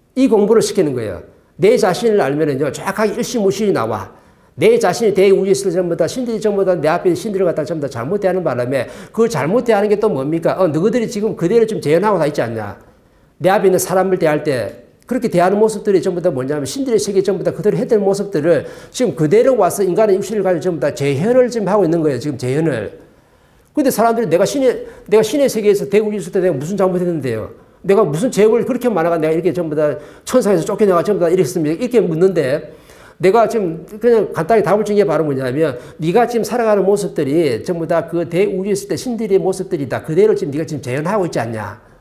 이 공부를 시키는 거예요. 내 자신을 알면은요, 정확하게 일시무실이 나와. 내 자신이 대우주에서 전부 다 신들이 전부 다 내 앞에 신들을 갖다 전부 다 잘못대하는 바람에 그 잘못대하는 게 또 뭡니까? 너희들이 지금 그대로 좀 재현하고 다 있지 않냐. 내 앞에 있는 사람을 대할 때 그렇게 대하는 모습들이 전부 다 뭐냐면 신들의 세계 전부 다 그대로 해야 될 모습들을 지금 그대로 와서 인간의 육신을 가지고 전부 다 재현을 지금 하고 있는 거예요. 지금 재현을. 근데 사람들이 내가 신의 세계에서 대우주에 있을 때 내가 무슨 잘못했는데요? 내가 무슨 죄를 그렇게 많아가 내가 이렇게 전부 다 천상에서 쫓겨나가 전부 다 이랬습니다. 이렇게 묻는데 내가 지금 그냥 간단히 답을 준 게 바로 뭐냐면 네가 지금 살아가는 모습들이 전부 다 그 대우주에 있을 때 신들의 모습들이다. 그대로 지금 네가 지금 재현하고 있지 않냐.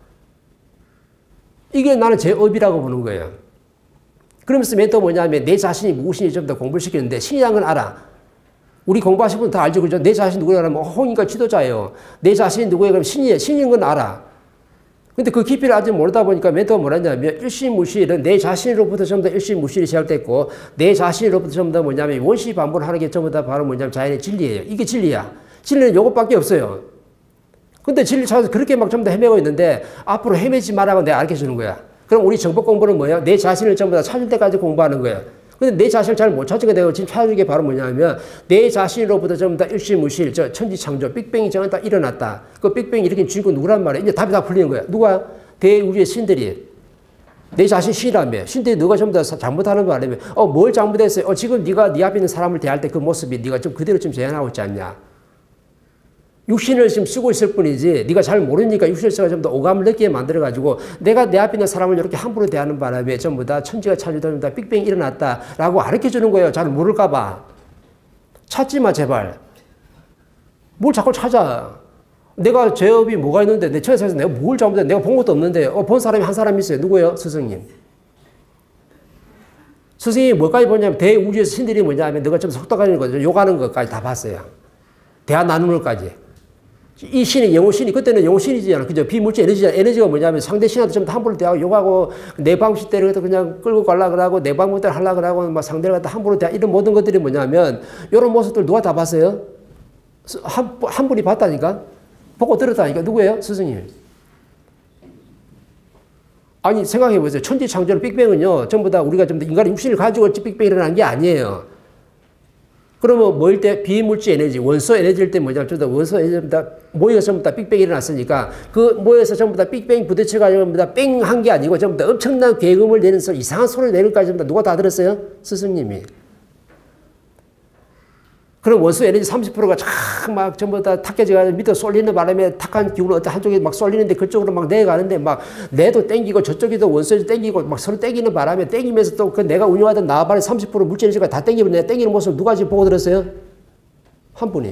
이게 나는 제 업이라고 보는 거예요. 그러면서 맨 또 뭐냐면 내 자신이 무엇인지 좀 더 공부를 시키는데 신이라는 건 알아. 우리 공부하신 분 다 알죠. 그죠? 내 자신이 누구야? 그러면 홍인가 지도자예요. 내 자신이 누구야? 그러면 신이에요. 신인 건 알아. 근데 그 깊이를 아직 모르다 보니까 맨 또 뭐냐면 일시무실은 내 자신으로부터 전부 다 일시무실이 시작됐고 내 자신으로부터 전부 다 뭐냐면 원시반복하는 게 전부 다 바로 뭐냐면 자연의 진리예요. 이게 진리야. 진리는 이것밖에 없어요. 근데 진리 찾아서 그렇게 막 전부 다 헤매고 있는데 앞으로 헤매지 말라고 내가 알게 해주는 거야. 그럼 우리 정법 공부는 뭐예요? 내 자신을 전부 다 찾을 때까지 공부하는 거예요. 근데 내 자신을 잘 못 찾게 되고 지금 찾는 게 바로 뭐냐면 내 자신으로부터 전부 다 일시무실, 천지창조, 빅뱅이 전부 다 일어났다. 그 빅뱅이 이렇게 주인공 누구란 말이야? 이제 답이 다 풀리는 거야. 누가? 대우주의 신들이. 내 자신 신이라며. 신들이 너가 전부 다 잘못하는 바람에 뭘 잘못했어요? 지금 네가 네 앞에 있는 사람을 대할 때 그 모습이 네가 좀 그대로 좀 재현하고 있지 않냐? 육신을 지금 쓰고 있을 뿐이지 네가 잘 모르니까 육신을 써가 좀 더 오감을 느끼게 만들어가지고 내가 내 앞에 있는 사람을 이렇게 함부로 대하는 바람에 전부 다 천지가 차지되다 빅뱅이 일어났다라고 가르쳐주는 거예요. 잘 모를까 봐. 찾지 마 제발. 뭘 자꾸 찾아. 내가 죄업이 뭐가 있는데 내 천에서 내가 뭘 잘못해. 내가 본 것도 없는데 본 사람이 한 사람 있어요. 누구예요? 스승님. 스승이 뭐까지 보냐면 대우주에서 신들이 뭐냐면 너가 좀 속닥하는 거죠. 욕하는 것까지 다 봤어요. 대화 나누는 것까지. 이 신이 영혼신이 그때는 영혼신이잖아. 그죠? 비물질 에너지잖아. 에너지가 뭐냐면 상대 신한테 좀 함부로 대하고 욕하고 내 방식대로 그냥 끌고 가려고 그러고 내 방법대로 하려고 그러고 막 상대를 갖다 함부로 대하 이런 모든 것들이 뭐냐면 이런 모습들 누가 다 봤어요? 한 분이 봤다니까? 보고 들었다니까? 누구예요? 스승님. 아니 생각해 보세요. 천지창조의 빅뱅은요. 전부 다 우리가 전부 다 인간의 육신을 가지고 빅뱅이 일어난 게 아니에요. 그러면 뭐일 때 비물질 에너지, 원소 에너지일 때 뭐냐? 원소 에너지 다 모여서 전부 다 빅뱅이 일어났으니까 그 모여서 전부 다 빅뱅 부딪혀가지고 전부 다 뺑 한 게 아니고 전부 다 엄청난 계금을 내는 이상한 소리를 내는 까지 전부 다 누가 다 들었어요? 스승님이. 그럼 원소 에너지 30%가 막 전부 다 탁해져가지고 밑에 쏠리는 바람에 탁한 기운을 어떤 한쪽에 막 쏠리는데 그쪽으로 막 내려가는데 막 내도 땡기고 저쪽에도 원소 에너지 땡기고 막 서로 땡기는 바람에 땡기면서 또 그 내가 운영하던 나발의 30% 물질 에너지가 다 땡기면 내가 땡기는 모습을 누가 지금 보고 들었어요? 한 분이.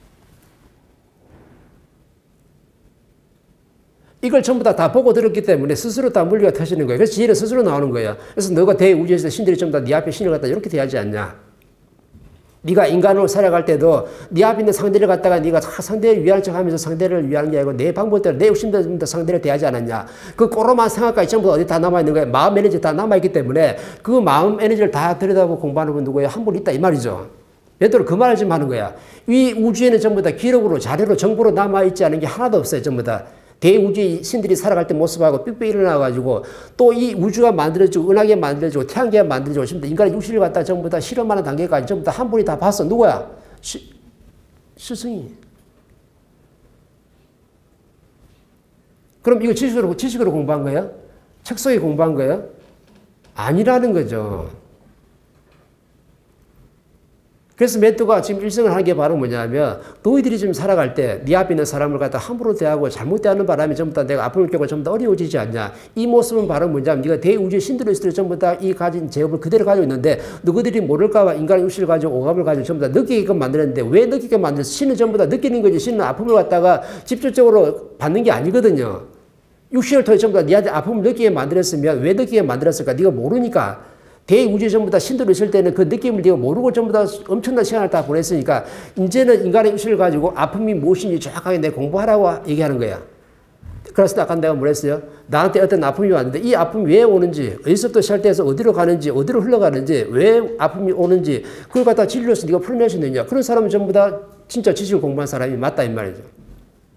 이걸 전부 다 보고 들었기 때문에 스스로 다 물리가 터지는 거예요. 그래서 지혜는 스스로 나오는 거예요. 그래서 너가 대우주에서 신들이 전부 다 네 앞에 신을 갖다 이렇게 대하지 않냐. 네가 인간으로 살아갈 때도 네 앞에 있는 상대를 갖다가 네가 상대를 위할 척하면서 상대를 위하는 게 아니고 내 방법대로 내 욕심대로 상대를 대하지 않았냐. 그 꼬로만 생각까지 전부 어디 다 남아있는 거예요. 마음 에너지 다 남아있기 때문에 그 마음 에너지를 다 들여다보고 공부하는 분 누구예요? 한 분 있다 이 말이죠. 얘들은 그 말을 좀 하는 거야. 이 우주에는 전부 다 기록으로 자료로 정보로 남아있지 않은 게 하나도 없어요. 전부 다. 대우주의 신들이 살아갈 때 모습하고 삑삑 일어나가지고 또 이 우주가 만들어지고 은하계 만들어지고 태양계가 만들어지고 전부 다 인간의 육신을 갖다 전부 다 실험하는 단계까지 전부 다 한 분이 다 봤어. 누구야? 스승이. 그럼 이거 지식으로 공부한 거예요? 책 속에 공부한 거예요? 아니라는 거죠. 그래서 멘토가 지금 일성을 하는 게 바로 뭐냐면 너희들이 지금 살아갈 때 네 앞에 있는 사람을 갖다 함부로 대하고 잘못 대하는 바람에 전부 다 내가 아픔을 겪고 전부 다 어려워지지 않냐. 이 모습은 바로 뭐냐면 네가 대우주의 신들로 있을 때 전부 다 이 가진 제업을 그대로 가지고 있는데 너희들이 모를까 봐 인간의 육신을 가지고 오감을 가지고 전부 다 느끼게끔 만드는데 왜 느끼게 만들었어? 신은 전부 다 느끼는 거지. 신은 아픔을 갖다가 직접적으로 받는 게 아니거든요. 육신을 통해 전부 다 네한테 아픔을 느끼게 만들었으면 왜 느끼게 만들었을까? 네가 모르니까. 대우주 전부 다 신들로 있을 때는 그 느낌을 네가 모르고 전부 다 엄청난 시간을 다 보냈으니까 이제는 인간의 육신을 가지고 아픔이 무엇인지 정확하게 내 공부하라고 얘기하는 거야. 그래서 아까 내가 뭐랬어요? 나한테 어떤 아픔이 왔는데 이 아픔이 왜 오는지 어디서부터 시작돼서 어디로 가는지 어디로 흘러가는지 왜 아픔이 오는지 그걸 갖다 진리로서 네가 풀어낼 수 있느냐. 그런 사람은 전부 다 진짜 지식을 공부한 사람이 맞다 이 말이죠.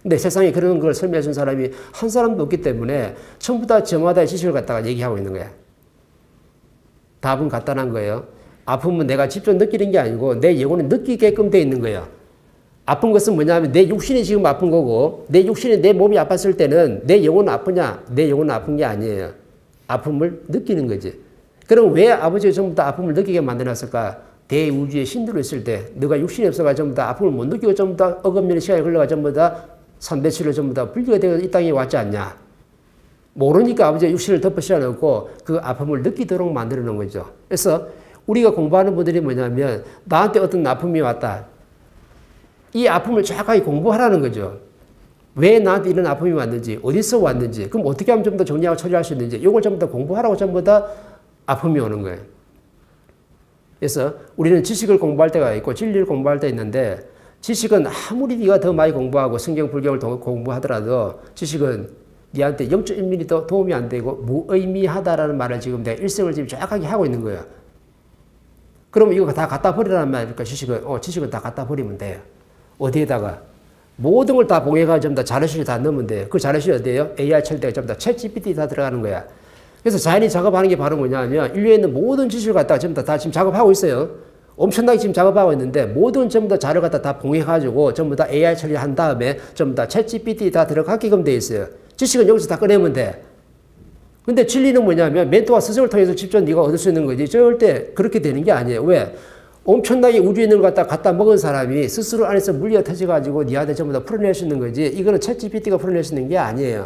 근데 세상에 그런 걸 설명해 준 사람이 한 사람도 없기 때문에 전부 다 저마다의 지식을 갖다가 얘기하고 있는 거야. 답은 간단한 거예요. 아픔은 내가 직접 느끼는 게 아니고 내 영혼이 느끼게끔 돼 있는 거예요. 아픈 것은 뭐냐면 내 육신이 지금 아픈 거고 내 육신이 내 몸이 아팠을 때는 내 영혼은 아프냐? 내 영혼은 아픈 게 아니에요. 아픔을 느끼는 거지. 그럼 왜 아버지가 전부 다 아픔을 느끼게 만들었을까? 대우주의 신들로 있을 때 너가 육신이 없어가 전부 다 아픔을 못 느끼고 전부 다 어금니는 시간이 흘러가 전부 다 3대치로 전부 다 분리가 되어 이 땅에 왔지 않냐. 모르니까 아버지가 육신을 덮어 씌워놓고 그 아픔을 느끼도록 만들어 놓은 거죠. 그래서 우리가 공부하는 분들이 뭐냐면 나한테 어떤 아픔이 왔다. 이 아픔을 정확하게 공부하라는 거죠. 왜 나한테 이런 아픔이 왔는지, 어디서 왔는지, 그럼 어떻게 하면 좀 더 정리하고 처리할 수 있는지, 이걸 전부 다 공부하라고 전부 다 아픔이 오는 거예요. 그래서 우리는 지식을 공부할 때가 있고 진리를 공부할 때 있는데 지식은 아무리 네가 더 많이 공부하고 성경, 불경을 공부하더라도 지식은 네한테 0.1mm도 도움이 안 되고 무의미하다라는 말을 지금 내가 일생을 지금 정확하게 하고 있는 거예요. 그럼 이거 다 갖다 버리라는 말이니까 지식은 다 갖다 버리면 돼요. 어디에다가? 모든 걸 다 봉해가지고 전부 다 자료실에 다 넣으면 돼요. 그 자료실이 어디에요? AI 칠때 전부 다 챗 GPT 다 들어가는 거야. 그래서 자연이 작업하는 게 바로 뭐냐면 인류에 있는 모든 지식을 갖다가 전부 다 지금 작업하고 있어요. 엄청나게 지금 작업하고 있는데 모든 전부 다 자료 갖다 다 봉해가지고 전부 다 AI 처리한 다음에 전부 다 챗 GPT 다 들어가게끔 돼 있어요. 지식은 여기서 다 꺼내면 돼. 근데 진리는 뭐냐면 멘토와 스승을 통해서 직접 네가 얻을 수 있는 거지 절대 그렇게 되는 게 아니에요. 왜? 엄청나게 우주에 있는 걸 갖다 먹은 사람이 스스로 안에서 물리가 터져가지고 니한테 전부 다 풀어낼 수 있는 거지 이거는 챗 GPT가 풀어낼 수 있는 게 아니에요.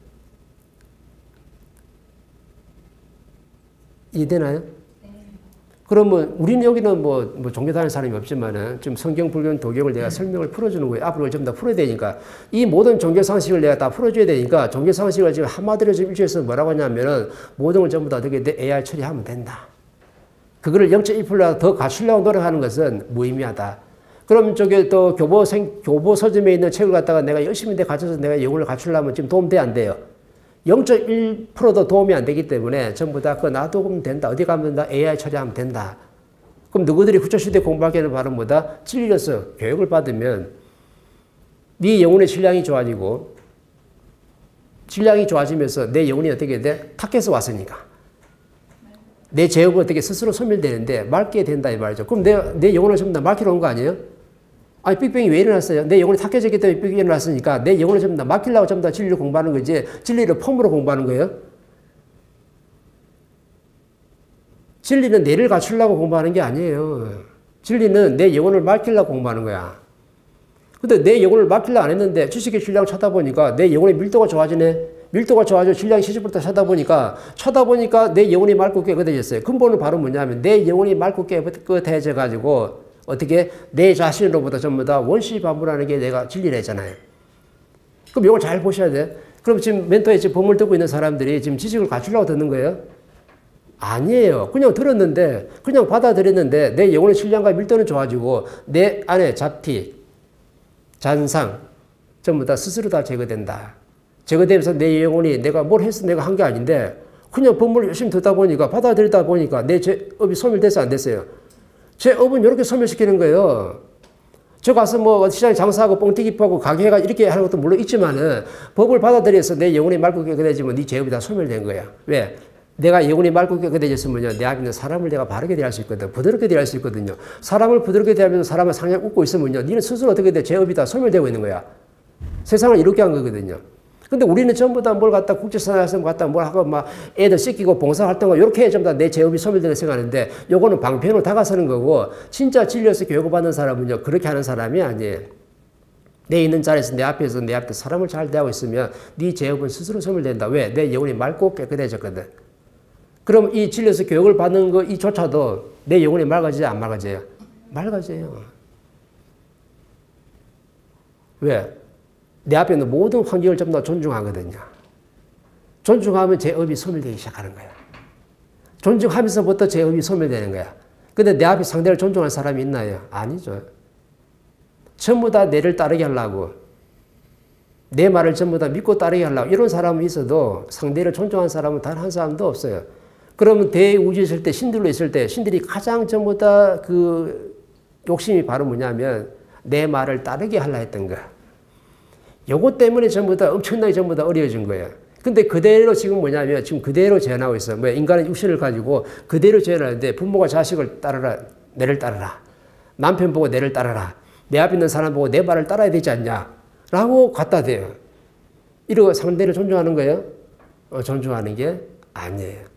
이해되나요? 네. 그러면 우리는 여기는 뭐 종교 다니는 사람이 없지만은 좀 성경, 불경, 도경을 내가 설명을 풀어주는 거예요. 앞으로 전부 다 풀어야 되니까. 이 모든 종교 상식을 내가 다 풀어줘야 되니까 종교 상식을 지금 한마디로 지금 일주에서 뭐라고 하냐면은 모든 걸 전부 다 어떻게 AI 처리하면 된다. 그거를 0.1% 더 갖추려고 노력하는 것은 무의미하다. 그럼 저기 또 교보 서점에 있는 책을 갖다가 내가 열심히 갖춰서 내가 영혼을 갖추려면 지금 도움돼 안 돼요? 0.1%도 도움이 안 되기 때문에 전부 다 그거 놔두면 된다. 어디 가면 다 AI 처리하면 된다. 그럼 너희들이 후처시대 공부하기에는 바로 뭐다? 진리로서 교육을 받으면 네 영혼의 질량이 좋아지고 질량이 좋아지면서 내 영혼이 어떻게 돼? 탁해서 왔으니까. 내 제업은 어떻게 스스로 소멸되는데 맑게 된다 이 말이죠. 그럼 내 영혼을 전부 다 막히러 온 거 아니에요? 아니 빅뱅이 왜 일어났어요? 내 영혼이 탁해졌기 때문에 빅뱅이 일어났으니까 내 영혼을 전부 다 막히려고 전부 다 진리를 공부하는 거지 진리를 폼으로 공부하는 거예요? 진리는 내를 갖추려고 공부하는 게 아니에요. 진리는 내 영혼을 막히려고 공부하는 거야. 근데 내 영혼을 막히려고 안 했는데 지식의 질량을 찾아보니까 내 영혼의 밀도가 좋아지네. 밀도가 좋아져 질량이 70% 쳐다보니까 내 영혼이 맑고 깨끗해졌어요. 근본은 바로 뭐냐면 내 영혼이 맑고 깨끗해져 가지고 어떻게 내 자신으로부터 전부 다 원시반부라는 게 내가 진리래잖아요. 그럼 이걸 잘 보셔야 돼. 그럼 지금 멘토에 지금 법을 듣고 있는 사람들이 지금 지식을 갖추려고 듣는 거예요? 아니에요. 그냥 들었는데 그냥 받아들였는데 내 영혼의 질량과 밀도는 좋아지고 내 안에 잡티, 잔상 전부 다 스스로 다 제거된다. 제거되면서 내 영혼이 내가 뭘 해서 내가 한 게 아닌데 그냥 법문을 열심히 듣다 보니까 받아들이다 보니까 내 죄업이 소멸됐어 안 됐어요? 죄업은 이렇게 소멸시키는 거예요. 저 가서 뭐 시장에 장사하고 뻥튀기 파고 가게가 이렇게 하는 것도 물론 있지만은 법을 받아들여서 내 영혼이 맑고 깨끗해지면 네 죄업이 다 소멸된 거야. 왜? 내가 영혼이 맑고 깨끗해졌으면요. 내 앞에 있는 사람을 내가 바르게 대할 수 있거든. 부드럽게 대할 수 있거든요. 사람을 부드럽게 대하면서 사람을 상냥 웃고 있으면요. 니는 스스로 어떻게 돼? 죄업이 다 소멸되고 있는 거야. 세상을 이렇게 한 거거든요. 근데 우리는 전부 다 뭘 갖다 국제선화에서 갖다 뭘 하고 막 애들 씻기고 봉사활동을 이렇게 전부 다 내 죄업이 소멸되는 생각하는데 요거는 방편으로 다가서는 거고 진짜 진리에서 교육을 받는 사람은요. 그렇게 하는 사람이 아니에요. 내 있는 자리에서 내 앞에 사람을 잘 대하고 있으면 네 죄업은 스스로 소멸된다. 왜? 내 영혼이 맑고 깨끗해졌거든. 그럼 이 진리에서 교육을 받는 거 이조차도 내 영혼이 맑아져요? 안 맑아져요? 맑아져요. 왜? 내 앞에 있는 모든 환경을 전부 다 존중하거든요. 존중하면 제 업이 소멸되기 시작하는 거야. 존중하면서부터 제 업이 소멸되는 거야. 근데 내 앞에 상대를 존중하는 사람이 있나요? 아니죠. 전부 다 내를 따르게 하려고 내 말을 전부 다 믿고 따르게 하려고 이런 사람은 있어도 상대를 존중하는 사람은 단 한 사람도 없어요. 그러면 대우주에 있을 때 신들로 있을 때 신들이 가장 전부 다 그 욕심이 바로 뭐냐면 내 말을 따르게 하려 했던 거야. 요것 때문에 전부 다 엄청나게 전부 다 어려워진 거예요. 근데 그대로 지금 뭐냐면 지금 그대로 재현하고 있어요. 뭐 인간의 육신을 가지고 그대로 재현하는데 부모가 자식을 따르라, 내를 따르라. 남편 보고 내를 따르라. 내 앞에 있는 사람 보고 내 말을 따라야 되지 않냐. 라고 갖다 대요. 이러고 상대를 존중하는 거예요? 존중하는 게 아니에요.